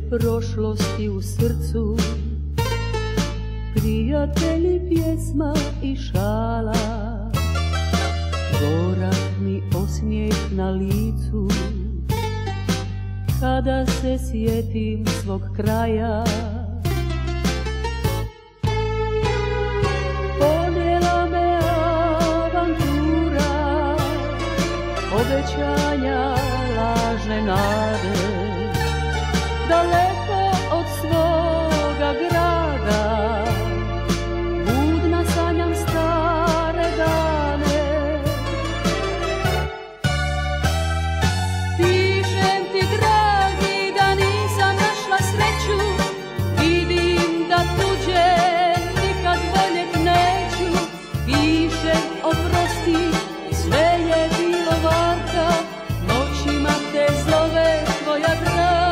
prošlosti u srcu, prijatelji, pjesma i šala, gorak mi osmijeh na licu, kada se sjetim svog kraja. Ponijela me avantura, obećanja, lažne nade, daleko od svoga grada, budna sanjam stare dane. Pišem ti, dragi, da nisam našla sreću, vidim da tuđe nikad voljet neću. Pišem, oprosti, sve je bilo varka, noćima te zove tvoja draga.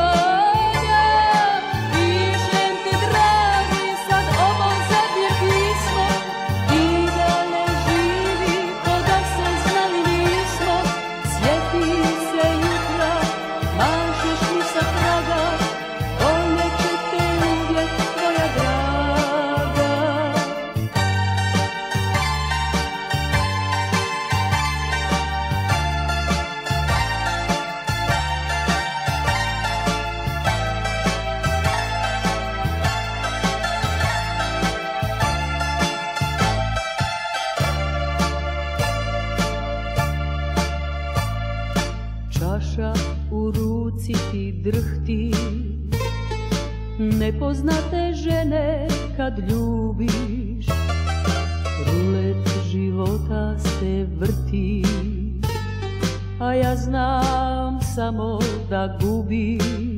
Čaša u ruci ti drhti, nepoznate žene kad ljubiš, rulet života se vrti, a ja znam samo da gubiš.